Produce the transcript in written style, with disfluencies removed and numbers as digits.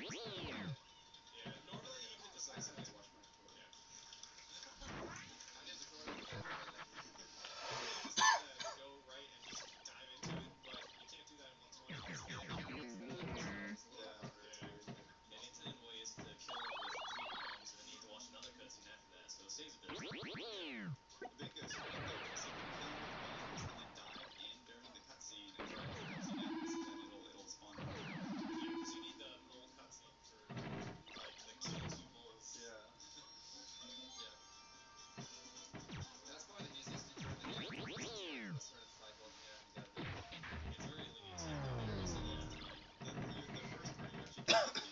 Yeah, normally you could It's just like kind of, somebody watched my tutorial. yeah. My new tutorial is better than that. You could just kind of go right and just dive into it, but you can't do that in 120 because the Yeah, it's a little yeah, harder to yeah. get And muscle Incident memory. Way is to kill it with 3 rounds, and then you have to watch another cutscene after that, so it saves a bit of time. Yeah. The big trick though is you can kill with bombs and then dive in during the cutscene, and right when the cutscene ends, then it'll spawn the bomb. Yeah, because you need the mole cutscene for like to kill 2 moles. Yeah. Yeah. And that's probably the easiest feature in the game. Is just the certain cycle at the end, you gotta do it. It's very lenient. Like, Yeah. almost a lot of Yeah. time. The first three you actually get